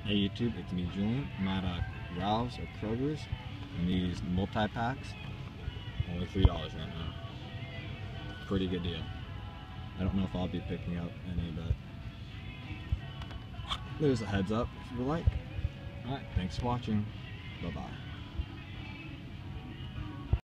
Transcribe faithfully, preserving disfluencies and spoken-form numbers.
Hey YouTube, it's me Julian. I'm at uh, Ralph's or Kroger's, and these multi-packs, only three dollars right now. Pretty good deal. I don't know if I'll be picking up any, but there's a heads up if you would like. Alright, thanks for watching. Bye-bye.